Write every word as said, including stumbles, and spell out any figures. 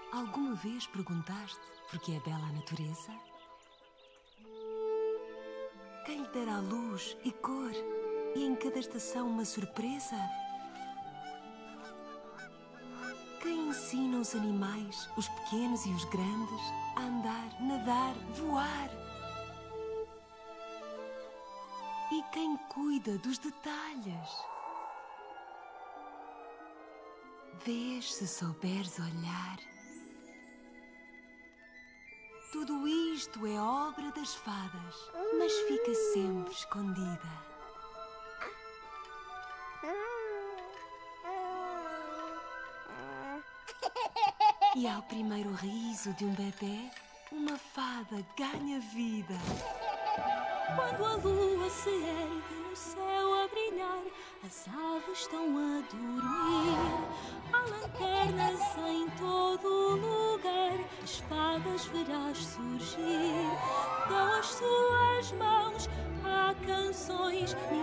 Alguma vez perguntaste por que é bela a natureza? Quem lhe dará luz e cor e em cada estação uma surpresa? Quem ensina os animais, os pequenos e os grandes, a andar, nadar, voar? E quem cuida dos detalhes? Vês se souberes olhar. Tudo isto é obra das fadas, mas fica sempre escondida. E ao primeiro riso de um bebê, uma fada ganha vida. Quando a lua se ergue no céu a brilhar, as aves estão a dormir. Há lanternas em todo o lugar, as fadas verás surgir. Dão as suas mãos, há canções